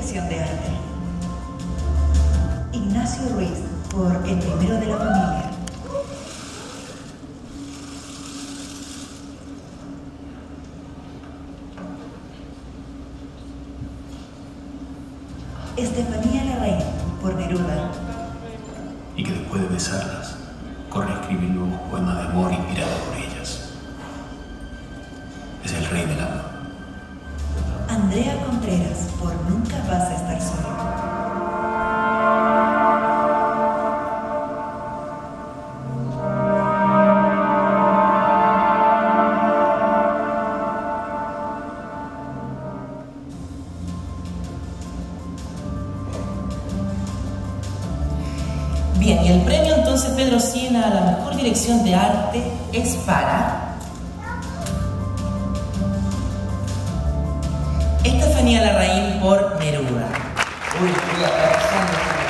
dirección de arte. Ignacio Ruiz, por El primero de la familia. Estefanía Larraín, por Neruda. Y que después de besarlas, corre a escribir nuevos poemas de amor inspirados por ellas. Es el rey del amor. Andrea Contreras, por Nunca vas a estar solo. Bien, y el premio entonces, Pedro Siena, a la mejor dirección de arte es para Estefanía Larraín por Neruda. Uy, está pasando.